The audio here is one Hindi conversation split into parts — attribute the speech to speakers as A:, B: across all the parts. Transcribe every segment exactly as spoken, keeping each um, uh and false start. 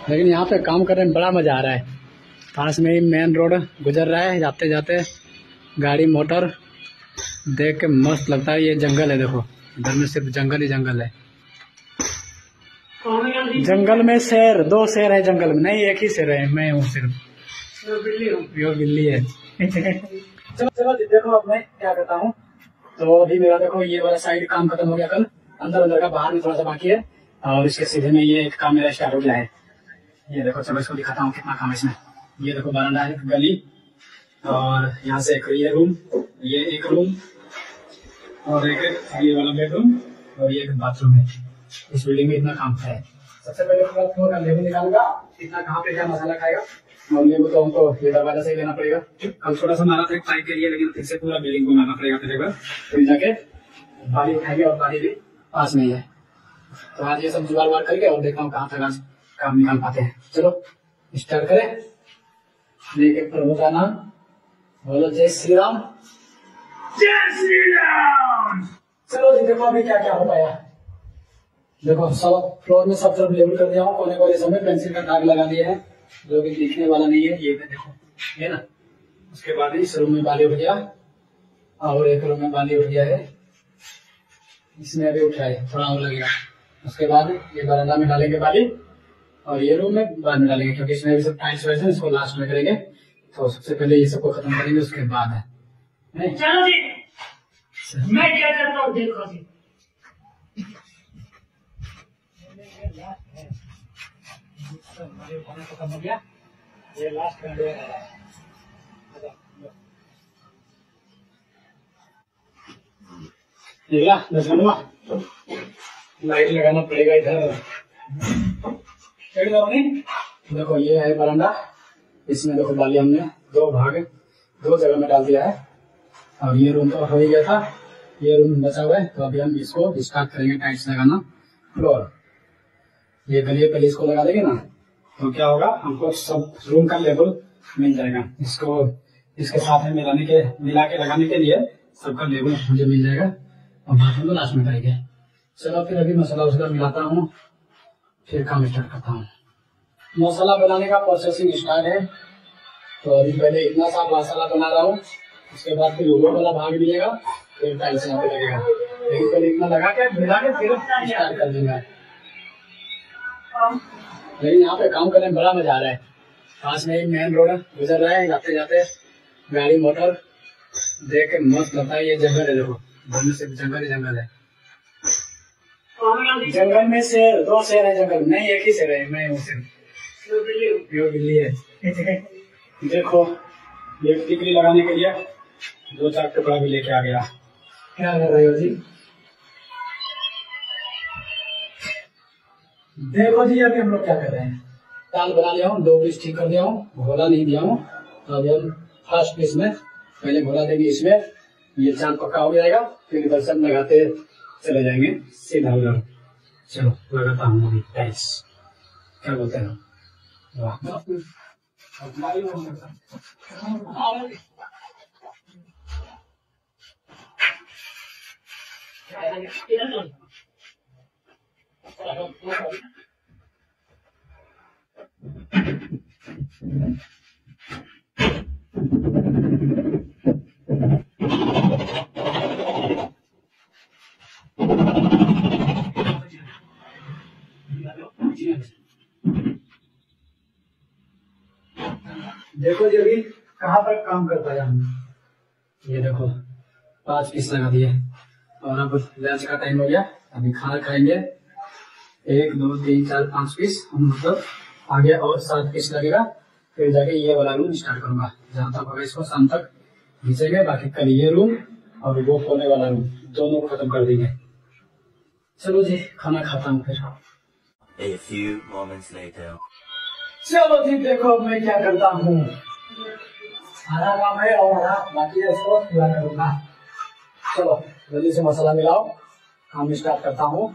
A: लेकिन यहाँ पे काम करने में बड़ा मजा आ रहा है। पास में ही मेन रोड गुजर रहा है, जाते जाते गाड़ी मोटर देख के मस्त लगता है। ये जंगल है, देखो इधर में सिर्फ जंगल ही जंगल है। जंगल में शेर, दो शेर है जंगल में, नहीं एक ही शेर है, मैं हूँ सिर्फ बिल्ली हूँ, यो बिल्ली है। चलो चलो देखो अब मैं क्या करता हूँ। तो अभी मेरा देखो ये वाला साइड काम खत्म हो गया, कल अंदर अंदर का, बाहर में थोड़ा सा बाकी है और इसके सीधे में ये एक काम मेरा स्टार्ट हो गया है। ये देखो, चलो इसको दिखाता हूँ कितना काम है इसमें। ये देखो बरामदा है, गली, और यहाँ से एक ये रूम, ये एक रूम और एक ये वाला बेडरूम और ये एक बाथरूम है। इस बिल्डिंग में इतना काम है। सबसे पहले फ्लोर का लेवल निकालूंगा, इतना कहाँ पे क्या मसाला खाएगा, और लेबू तो हमको ये दरवाजा से ही लेना पड़ेगा। कल थोड़ा सा मारा था एक पाइप के लिए, लेकिन फिर से पूरा बिल्डिंग को मारना पड़ेगा फिर एक बार, फिर जाके बाली उठाएंगे और बाली भी पास में ही है। तो आज ये सब जुगाड़ वाड़ करके और देखता हूँ कहाँ तक आज काम निकाल पाते हैं। चलो स्टार्ट करें। लेके प्रभु का नाम बोलो, जय श्री राम, जय श्री राम। चलो जी देखो अभी क्या क्या हो पाया। देखो सब फ्लोर में सब तरफ लेवल कर दिया हूँ, कोने कोने समय पेंसिल का दाग लगा दिया है, जो कि दिखने वाला नहीं है। ये देखो है ना। उसके बाद इस रूम में बाली उठ गया और एक रूम में बाली उठ गया है, इसमें अभी उठा है, थोड़ा और लगेगा। उसके बाद ये बरामदा में डालेंगे बाली और ये रूम में बाद में डालेंगे, क्योंकि इसमें भी सब टाइल्स वाइल्स है, इसको लास्ट में करेंगे। तो सबसे पहले ये सबको खत्म करेंगे, उसके बाद है नहीं?
B: चलो जी मैं क्या करता हूँ देखो जी।
A: खत्म हो गया, ये लास्ट लाइट लगाना पड़ेगा इधर। देखो ये है बरामदा, इसमें देखो बाली हमने दो भाग दो जगह में डाल दिया है और ये रूम तो हो ही गया था, ये रूम बचा हुआ है। तो अभी हम इसको स्टार्ट करेंगे टाइल्स लगाना फ्लोर। ये गलिए पहले इसको लगा देंगे ना, तो क्या होगा, हमको सब रूम का लेवल मिल जाएगा। इसको इसके साथ में मिलाने के मिला के लगाने के लिए सबका लेवल मुझे मिल जाएगा और बाथरूम को लास्ट में करेंगे। चलो फिर अभी मसाला उसका मिलाता हूँ, फिर काम स्टार्ट करता हूँ। मसाला बनाने का प्रोसेसिंग स्टार्ट है। तो अभी पहले इतना सा मसाला बना रहा हूँ, उसके बाद फिर वो वाला भाग मिलेगा, फिर टाइल्स यहाँ पे लगेगा। लेकिन पहले इतना लगा के मिला के फिर स्टार्ट कर देंगे। लेकिन यहाँ पे काम करने में बड़ा मजा आ रहा है। पास में ही मेन रोड गुजर रहा है, जाते जाते गाड़ी मोटर देख के मस्त लगता है। ये जंगल है, देखो दोनों से जंगल ही जंगल है। जंगल में शेर, दो शेर है जंगल में, नहीं एक ही शेर है, मैं हूँ सिर्फ यो बिल्ली है। देखो ये टिकली लगाने के लिए दो चार टुकड़ा भी लेके आ गया। क्या कर रहे हो जी? देखो जी अभी हम लोग क्या कर रहे हैं, ताल बना लिया हूँ, दो पीस ठीक कर दिया हूँ, घोला नहीं दिया हूँ। तो अभी हम फर्स्ट पीस में पहले घोला देंगे, इसमें ये चांद पक्का हो जाएगा, फिर दर्शन लगाते चले जाएंगे सीधा उधर। चलो लगाता हूँ अभी टाइल्स, क्या बोलते हैं? देखो जी अभी कहाँ तक काम करता है हम। ये देखो पांच पीस लगा दिए और अब लंच का टाइम हो गया, अभी खाना खाएंगे। एक दो तीन चार पांच पीस हम मतलब आगे और सात पीस लगेगा, फिर जाके ये वाला रूम स्टार्ट करूंगा। जहाँ तक होगा इसको शाम तक घिंचेंगे, बाकी कल ये रूम और वो कोने वाला रूम दोनों खत्म कर देंगे। चलो जी खाना खाता हूँ फिर।
C: A few moments later.
A: चलो जी देखो मैं क्या करता हूँ, आधा काम है और आधा बाकी है, इसको पूरा करूंगा। चलो जल्दी से मसाला मिलाओ, काम स्टार्ट करता हूँ।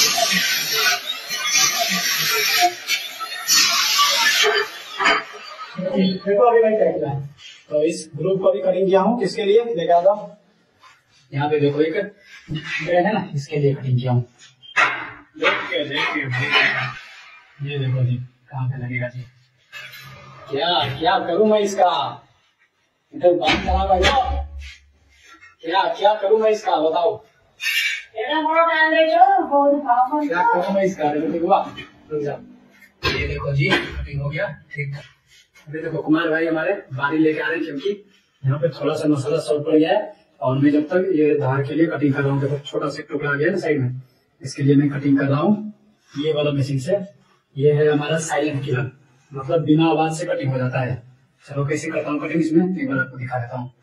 A: देखो अभी मैं क्या किया है, तो इस ग्रुप को भी कटिंग किया हूँ। किसके लिए लेके आता हूँ, यहाँ पे देखो एक बेड है ना, इसके लिए कटिंग किया हूँ। ये देखो जी कहाँ पे लगेगा जी? क्या क्या करूं मैं इसका? इधर बात करा भाई, क्या क्या करूं मैं इसका बताओ?
B: तेरा बड़ा टाइम ले जो बहुत पावर
A: क्या करूं मैं इसका? देखो हुआ, रुक जा। ये देखो जी कटिंग हो गया, ठीक। अभी देखो कुमार भाई हमारे बारी लेके आ रहे हैं, क्योंकि यहाँ पे थोड़ा सा मसाला शॉर्ट पड़ गया है और मैं जब तक ये धार के लिए कटिंग कर रहा हूँ। देखो छोटा सा टुकड़ा आ गया ना साइड में, इसके लिए मैं कटिंग कर रहा हूँ ये वाला मशीन से। ये है हमारा साइलेंट किलर, मतलब बिना आवाज से कटिंग हो जाता है। चलो कैसे करता हूँ कटिंग इसमें, एक बार आपको दिखा देता हूँ।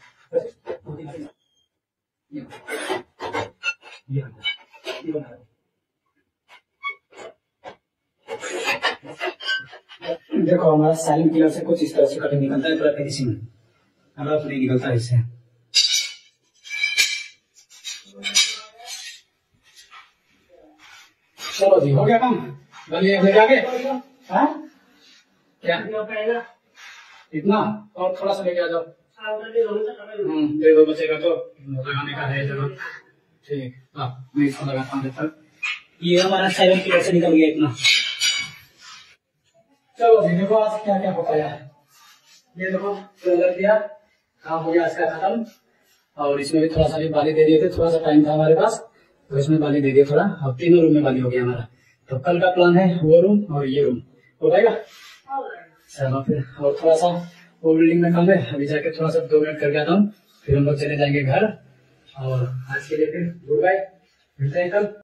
A: ये ये बना देखो हमारा साइलेंट किलर से कुछ इस तरह से कटिंग निकलता है पूरा फिनिशिंग, रफ नहीं निकलता इससे। चलो जी हो गया काम, बलिए ले जाके। हाँ क्या इतना और थोड़ा सा लेके आ जाओ। हम्म दे दो, बचेगा तो लगाने का है जरूर। ठीक हाँ मैं इसको लगाता हूँ तक। ये हमारा साइलेंट किलर से निकल गया इतना। चलो जी देखो आज क्या क्या हो पाया है। ये देखो लग दिया, काम हो गया इसका खत्म। और इसमें भी थोड़ा सा भी बाली दे दिए थे, थोड़ा सा टाइम था हमारे पास तो इसमें बाली दे दिया थोड़ा। अब तीनों रूम में बाली हो गया हमारा। तो कल का प्लान है वो रूम और ये रूम हो पाएगा। चलो फिर और थोड़ा सा वो बिल्डिंग में काम है, अभी जाके थोड़ा सा दो मिनट करके आता हूँ, फिर हम लोग चले जाएंगे घर। और आज के लिए फिर गुड बाय, मिलते हैं कल।